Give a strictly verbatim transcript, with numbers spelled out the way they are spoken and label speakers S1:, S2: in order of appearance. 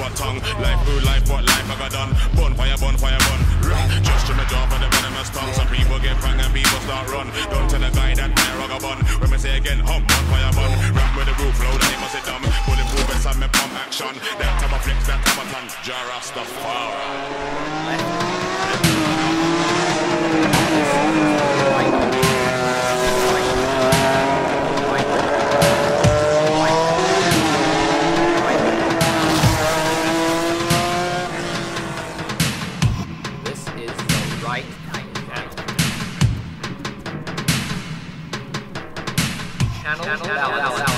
S1: a tongue. Life good life, what life I got done. Bonfire, bonfire, bun. Just to my jaw for the venomous tongue. Some people get bang and people start run. Don't tell a guy that my rug a bun. When me say again, hum, bonfire bun. Rap with the roof loud and he must sit dumb. Bulletproof vest and me pump action. That type of flex, that type of ton. Jar Rastafari.
S2: Right channel. Channel. Channel.